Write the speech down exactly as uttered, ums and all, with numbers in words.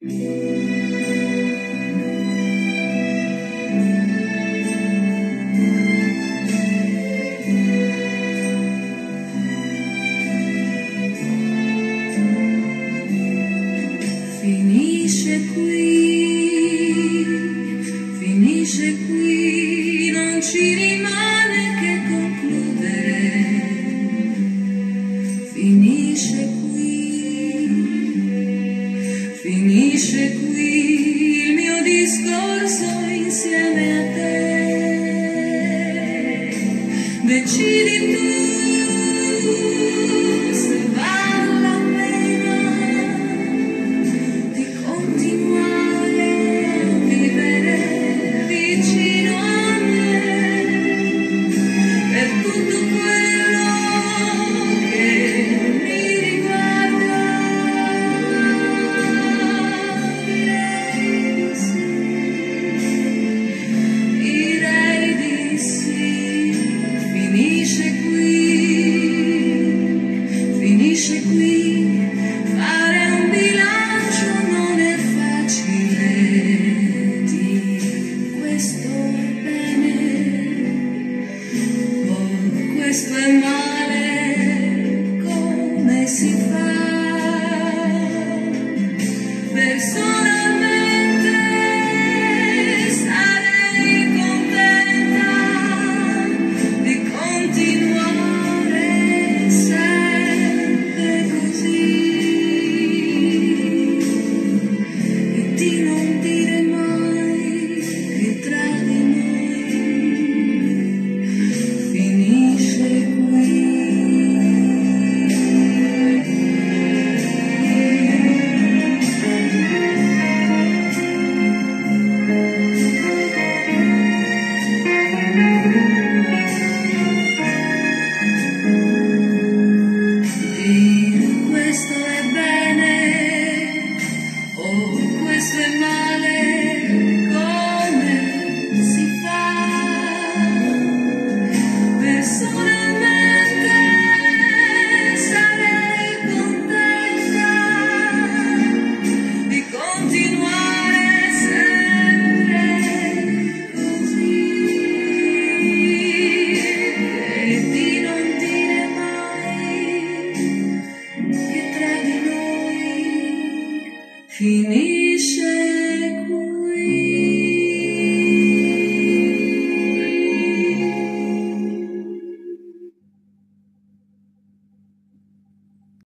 Finisce qui, finisce qui, non ci rimane che concludere. Finisce qui, finisce qui il mio discorso insieme a te. Decidi tu se vale la pena di continuare a vivere vicino a me per tutto quello che mi riguarda. Direi di sì, direi di sì. Finisce qui, finisce qui, fare un bilancio non è facile, di questo è bene, oh, questo è male, come si fa? Personalmente sarei contenta di continuare sempre così e di non dire mai che tra di noi finisce qui. Dire questo è bene, oh questo è male, come si fa? Personalmente sarei contenta di continuare sempre così e di non dire mai che tra di noi finisce